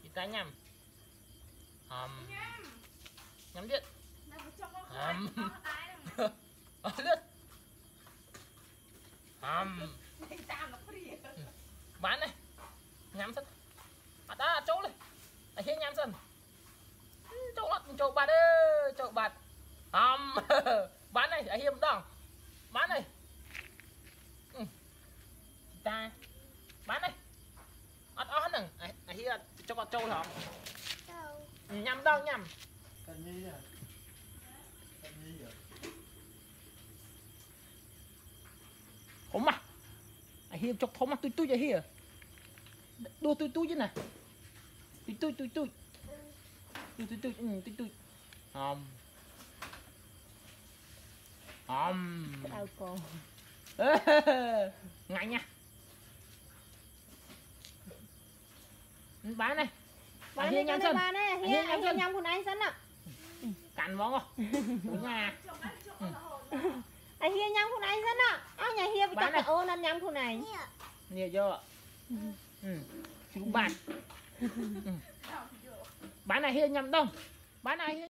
ta nhầm nhắm điện lướt bán này nhắm sân ta chỗ này hiên nhắm sân chỗ bạt ơi chỗ bạt bán này hiêm đong bán này ta bán này hết nè hiên cho con trâu hả nhắm đong nhắm không mà hiệp chọc thoma tôi vậy hiệp đua tôi chứ này tôi đau cổ ngại nha bán này bán đi nhắm sân hiệp nhắm của anh sân ạ cắn món không nhà anh hiệp nhắm của anh sân ạ anh nhà hiệp chắc là ô nên nhắm của này nhiều chưa chú bán này hiệp nhắm đông bán này